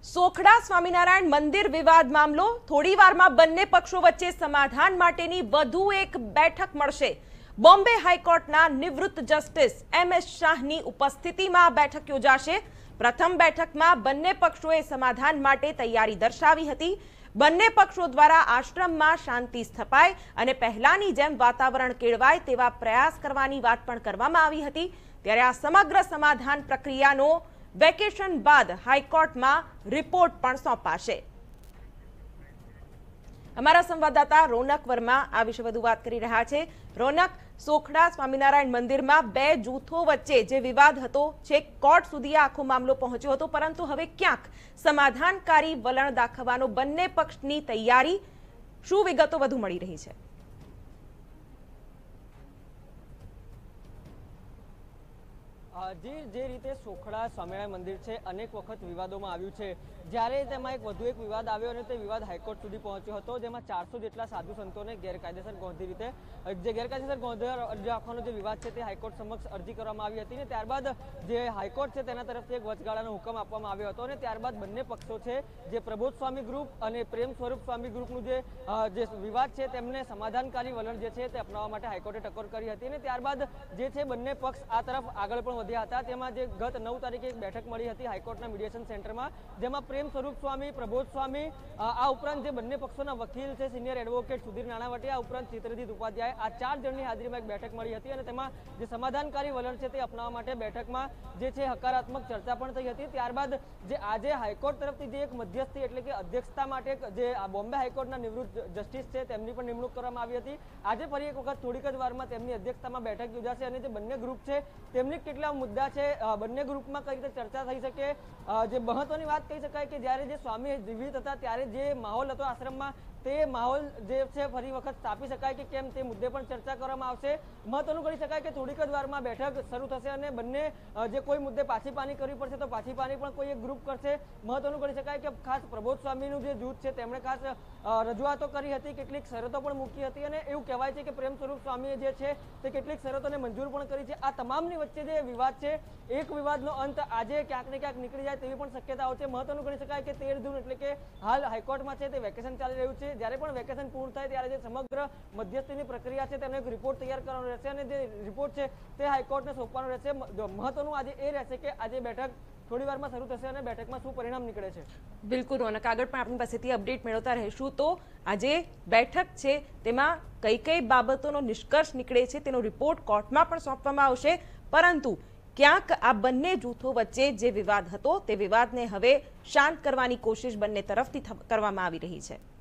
સોખડા સ્વામિનારાયણ મંદિર વિવાદ મામલો થોડીવારમાં બંને પક્ષો વચ્ચે સમાધાન માટેની વધુ એક બેઠક મળશે। બોમ્બે હાઈકોર્ટના નિવૃત્ત જસ્ટિસ એમ.એસ. શાહની ઉપસ્થિતિમાં આ બેઠક યોજાશે। પ્રથમ બેઠકમાં બંને પક્ષોએ સમાધાન માટે તૈયારી દર્શાવી હતી। બંને પક્ષો દ્વારા આશ્રમમાં શાંતિ સ્થપાય અને પહેલાની જેમ વાતાવરણ કેળવાય તેવા પ્રયાસ કરવાની વાત પણ કરવામાં આવી હતી। ત્યારે આ સમગ્ર સમાધાન પ્રક્રિયાનો વેકેશન બાદ હાઈકોર્ટમાં રિપોર્ટ પણ સોંપાશે। અમારા સંવાદદાતા રોનક વર્મા આ વિશે વધુ વાત કરી રહ્યા છે। રોનક, સોખડા સ્વામિનારાયણ મંદિરમાં બે જૂથો વચ્ચે જે વિવાદ હતો છેક કોર્ટ સુધી આખો મામલો પહોંચ્યો હતો, પરંતુ હવે ક્યાંક સમાધાનકારી વલણ દાખવવાનો બંને પક્ષની તૈયારી, શું વિગતો વધુ મળી રહી છે? જે રીતે સોખડા સ્વામિનારાયણ મંદિર છે અનેક વખત વિવાદોમાં આવ્યું છે। જ્યારે તેમાં વધુ એક વિવાદ આવ્યો અને તે વિવાદ હાઈકોર્ટ સુધી પહોંચ્યો હતો, જેમાં 400 જેટલા સાધુ સંતોને ગેરકાયદેસર ગોંધી રીતે ગેરકાયદેસર ગોંધી અરજી આપવાનો જે વિવાદ છે તે હાઈકોર્ટ સમક્ષ અરજી કરવામાં આવી હતી। ને ત્યારબાદ જે હાઈકોર્ટ છે તેના તરફથી એક વચગાળાનો હુકમ આપવામાં આવ્યો હતો અને ત્યારબાદ બંને પક્ષો છે જે પ્રબોધ સ્વામી ગ્રુપ અને પ્રેમ સ્વરૂપ સ્વામી ગ્રુપનું જે વિવાદ છે તેમને સમાધાનકારી વલણ જે છે તે અપનાવવા માટે હાઈકોર્ટે ટકોર કરી હતી અને ત્યારબાદ જે છે બંને પક્ષ આ તરફ આગળ પણ વધ્યા હતા। તેમાં જે ગત 9 તારીખે એક બેઠક મળી હતી હાઈકોર્ટના મીડિયેશન સેન્ટરમાં, જેમાં પ્રેમ સ્વરૂપ સ્વામી, પ્રબોધ સ્વામી, આ ઉપરાંત જે બંને પક્ષોના વકીલ છે સિનિયર એડવોકેટ સુધીર નાણાવટી, આ ઉપરાંત ચિત્રજીત ઉપાધ્યાય, આ 4 જણની હાજરીમાં એક બેઠક મળી હતી અને તેમાં જે સમાધાનકારી વલણ છે તે અપનાવવા માટે બેઠકમાં જે છે હકારાત્મક ચર્ચા પણ થઈ હતી। ત્યારબાદ જે આજે હાઈકોર્ટ તરફથી જે એક મધ્યસ્થી એટલે કે અધ્યક્ષતા માટે જે બોમ્બે હાઈકોર્ટના નિવૃત્ત જસ્ટિસ છે તેમની પણ નિમણૂક કરવામાં આવી હતી। આજે ફરી એક વખત થોડીક જ વારમાં તેમની અધ્યક્ષતામાં બેઠક યોજાશે અને જે બંને ગ્રુપ છે તેમની કેટલા મુદ્દા છે બંને ગ્રુપમાં કઈ રીતે ચર્ચા થઈ શકે। જે મહત્વની વાત કહી શકાય કે જ્યારે જે સ્વામી જીવિત હતા ત્યારે જે માહોલ હતો આશ્રમમાં તે માહોલ જે છે ફરી વખત સ્થાપી શકાય કે કેમ તે મુદ્દે પણ ચર્ચા કરવામાં આવશે। મહત્વનું કહી શકાય કે થોડીક જ વારમાં બેઠક શરૂ થશે અને બંને જે કોઈ મુદ્દે પાછી પાની કરવી પડશે તો પાછી પાની પણ કોઈ એક ગ્રુપ કરશે। મહત્વનું કહી શકાય કે ખાસ પ્રબોધ સ્વામીનું જે જૂથ છે તેમણે ખાસ રજૂઆતો કરી હતી, કેટલીક શરતો પણ મૂકી હતી અને એવું કહેવાય છે કે પ્રેમ સ્વરૂપ સ્વામીએ જે છે તે કેટલીક શરતોને મંજૂર પણ કરી છે। આ તમામની વચ્ચે જે વિવાદ છે એક વિવાદનો અંત આજે ક્યાંક ને ક્યાંક નીકળી જાય તેવી પણ શક્યતાઓ છે। મહત્વનું કહી શકાય કે 13 જૂન એટલે કે હાલ હાઈકોર્ટમાં છે તે વેકેશન ચાલી રહ્યું છે। જ્યારે પણ વેકેશન પૂર્ણ થાય ત્યારે જે સમગ્ર મધ્યસ્થીની પ્રક્રિયા છે તેનો એક રિપોર્ટ તૈયાર કરવાનો રહેશે અને જે રિપોર્ટ છે તે હાઈકોર્ટને સોંપવાનો રહેશે। મહત્વનું આજે એ રહેશે કે આજે બેઠક થોડી વારમાં શરૂ થશે અને બેઠકમાં શું પરિણામ નીકળે છે। બિલકુલ રોનક, આગળ પણ આપણી પાસેથી અપડેટ મેળવતા રહીશું। તો આજે બેઠક છે તેમાં કઈ કઈ બાબતોનો નિષ્કર્ષ નીકળે છે તેનો રિપોર્ટ કોર્ટમાં પણ સોંપવામાં આવશે, પરંતુ ક્યાંક આ બંને જૂથો વચ્ચે જે વિવાદ હતો તે વિવાદને હવે શાંત કરવાની કોશિશ બંને તરફથી કરવામાં આવી રહી છે।